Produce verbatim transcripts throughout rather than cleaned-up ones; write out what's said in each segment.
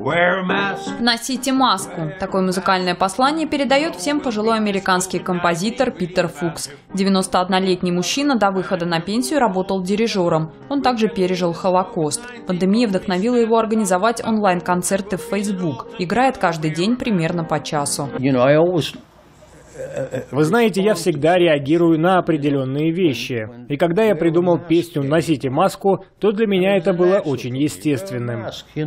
Носите маску. Такое музыкальное послание передает всем пожилой американский композитор Питер Фукс. девяностооднолетний мужчина до выхода на пенсию работал дирижером. Он также пережил Холокост. Пандемия вдохновила его организовать онлайн-концерты в Facebook. Играет каждый день примерно по часу. Вы знаете, я всегда реагирую на определенные вещи. И когда я придумал песню «Носите маску», то для меня это было очень естественным.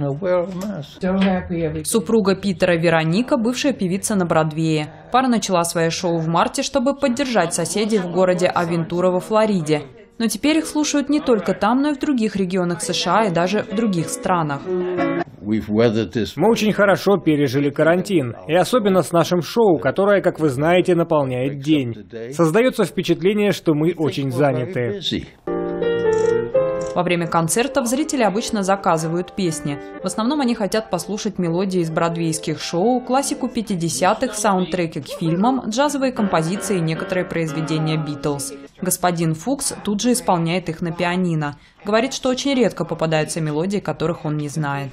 Супруга Питера Вероника – бывшая певица на Бродвее. Пара начала свое шоу в марте, чтобы поддержать соседей в городе Авентура во Флориде. Но теперь их слушают не только там, но и в других регионах США и даже в других странах. Мы очень хорошо пережили карантин, и особенно с нашим шоу, которое, как вы знаете, наполняет день. Создается впечатление, что мы очень заняты. Во время концертов зрители обычно заказывают песни. В основном они хотят послушать мелодии из бродвейских шоу, классику пятидесятых, саундтреки к фильмам, джазовые композиции и некоторые произведения Битлз. Господин Фукс тут же исполняет их на пианино. Говорит, что очень редко попадаются мелодии, которых он не знает.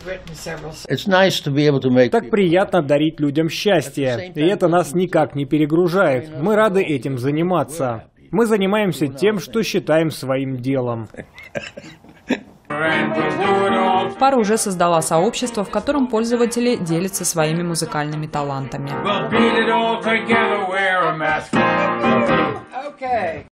Так приятно дарить людям счастье, и это нас никак не перегружает. Мы рады этим заниматься. Мы занимаемся тем, что считаем своим делом. Пара уже создала сообщество, в котором пользователи делятся своими музыкальными талантами.